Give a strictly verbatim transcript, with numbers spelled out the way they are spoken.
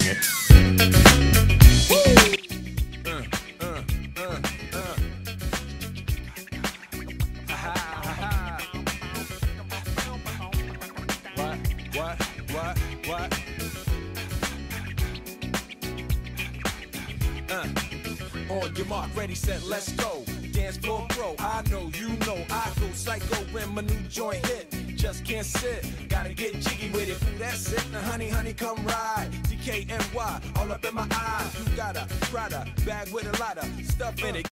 Uh, uh, uh, uh. Ha, ha, ha. What, what, what, what? Uh. On your mark, ready, set, let's go. Dance floor pro, I know, you know, I go psycho when my new joint hit. Just can't sit, gotta get jiggy with it. Ooh, that's it, now honey, honey, come ride. D K N Y, all up in my eyes. You got a Prada bag with a lot of stuff in it.